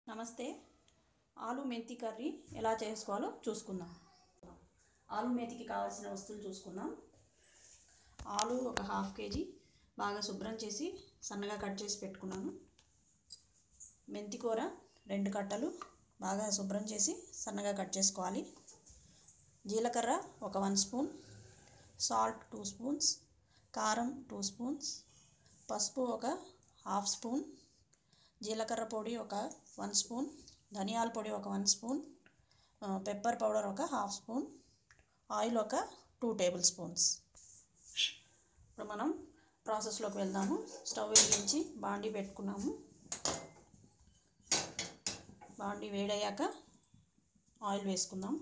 నమస్తే. ఆలు మెంతి కర్రీ ఎలా చేసుకోవాలో చూసుకుందాం. ఆలు మెంతికి కావాల్సిన వస్తువులు చూసుకుందాం. ఆలు ఒక హాఫ్ కేజీ బాగా శుభ్రం చేసి సన్నగా కట్ చేసి పెట్టుకున్నాను. మెంతి కూర 2 కట్టలు బాగా శుభ్రం చేసి సన్నగా కట్ చేసుకోవాలి. జీలకర్ర ఒక 1 స్పూన్, సాల్ట్ 2 స్పూన్స్, కారం 2 స్పూన్స్, పసుపు ఒక హాఫ్ స్పూన్, జీలకర్ర పొడి ఒక 1 స్పూన్, ధనియాల పొడి ఒక 1 స్పూన్, పెప్పర్ పౌడర్ ఒక హాఫ్ స్పూన్, ఆయిల్ ఒక 2 టేబుల్ స్పూన్స్. ఇప్పుడు మనం ప్రాసెస్లోకి వెళ్దాము. స్టవ్ వెలిగించి బాండీ పెట్టుకున్నాము. బాండీ వేడయ్యాక ఆయిల్ వేసుకుందాం.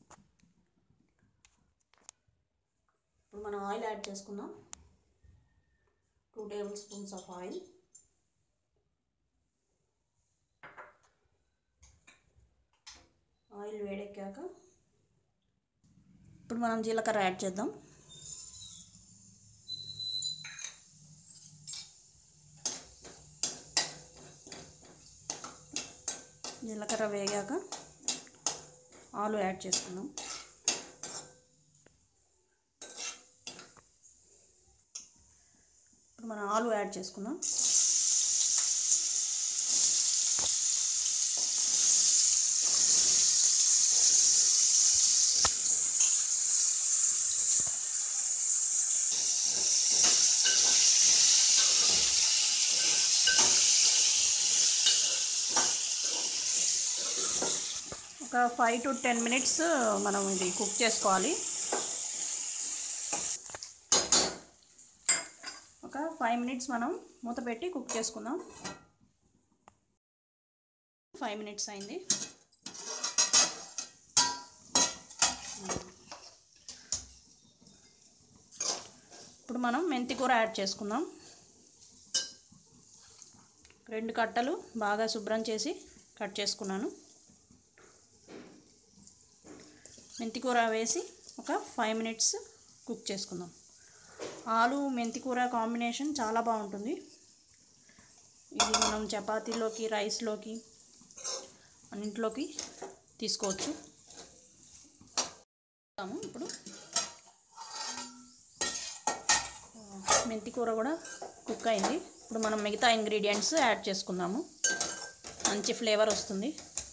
ఇప్పుడు మనం ఆయిల్ యాడ్ చేసుకుందాం. 2 tablespoons of oil. Oil వేడెక్కాక ఇప్పుడు మనం జీలకర్ర యాడ్ చేద్దాం. జీలకర్ర వేగాక ఆలు యాడ్ చేసుకుందాం. ఇప్పుడు మనం ఆలు యాడ్ చేసుకుందాం. ఒక 5 to 10 మినిట్స్ మనం ఇది కుక్ చేసుకోవాలి. ఒక 5 మినిట్స్ మనం మూత పెట్టి కుక్ చేసుకుందాం. 5 మినిట్స్ అయింది. ఇప్పుడు మనం మెంతి కూర యాడ్ చేసుకుందాం. 2 కట్టలు బాగా శుభ్రం చేసి కట్ చేసుకున్నాను. మెంతి కూర వేసి ఒక 5 మినిట్స్ కుక్ చేసుకుందాం. ఆలు మెంతి కూర కాంబినేషన్ చాలా బాగుంటుంది. ఇది మనం చపాతీలోకి, రైస్లోకి అన్నింటిలోకి తీసుకోవచ్చు. ఇప్పుడు మెంతి కూర కూడా కుక్ అయింది. ఇప్పుడు మనం మిగతా ఇంగ్రీడియంట్స్ యాడ్ చేసుకుందాము. మంచి ఫ్లేవర్ వస్తుంది.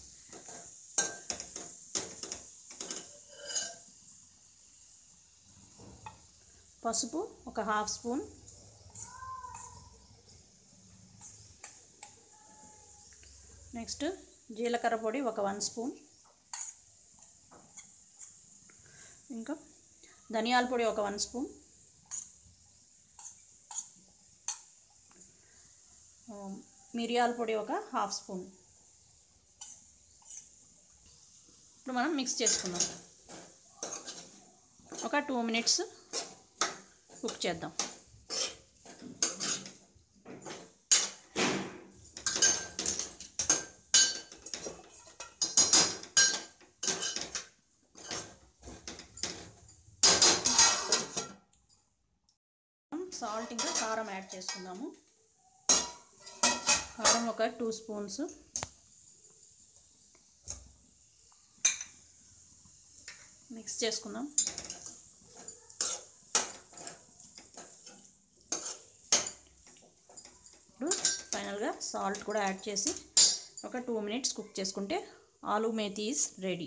పసుపు ఒక హాఫ్ స్పూన్, నెక్స్ట్ జీలకర్ర పొడి ఒక 1 స్పూన్, ఇంకా ధనియాల పొడి ఒక 1 స్పూన్, మిరియాల పొడి ఒక హాఫ్ స్పూన్. ఇప్పుడు మనం మిక్స్ చేసుకుందాం. ఒక 2 మినిట్స్ కుక్ చేద్దాం. సాల్ట్ ఇంకా కారం యాడ్ చేసుకుందాము. కారం ఒక 2 స్పూన్స్, మిక్స్ చేసుకుందాం. ఇప్పుడు ఫైనల్గా సాల్ట్ కూడా యాడ్ చేసి ఒక 2 మినిట్స్ కుక్ చేసుకుంటే ఆలు మేతి ఈజ్ రెడీ.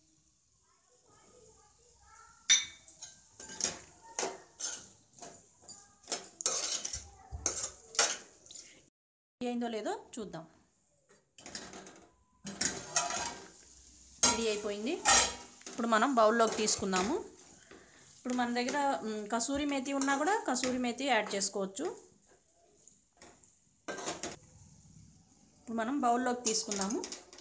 అయిందో లేదో చూద్దాం. రెడీ అయిపోయింది. ఇప్పుడు మనం బౌల్లోకి తీసుకుందాము. ఇప్పుడు మన దగ్గర కసూరి మేతి ఉన్నా కూడా కసూరి మేతి యాడ్ చేసుకోవచ్చు. ఇప్పుడు మనం బౌల్లోకి తీసుకుందాము.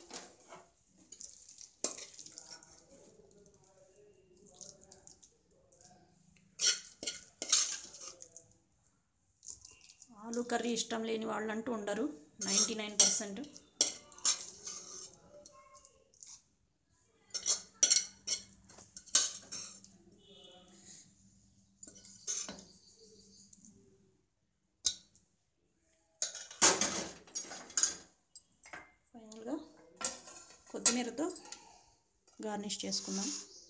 ఆలు కర్రీ ఇష్టం లేని వాళ్ళంటూ ఉండరు, 99%. ఫైనల్గా కొత్తిమీరతో గార్నిష్ చేసుకుందాం.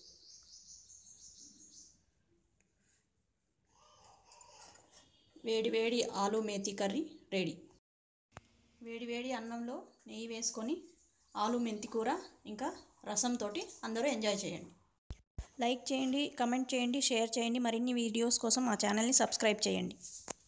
వేడి వేడి ఆలు మెంతి కర్రీ రెడీ. వేడి వేడి అన్నంలో నెయ్యి వేసుకొని ఆలు మెంతి కూర ఇంకా రసంతో అందరూ ఎంజాయ్ చేయండి. లైక్ చేయండి, కమెంట్ చేయండి, షేర్ చేయండి. మరిన్ని వీడియోస్ కోసం మా ఛానల్ని సబ్స్క్రైబ్ చేయండి.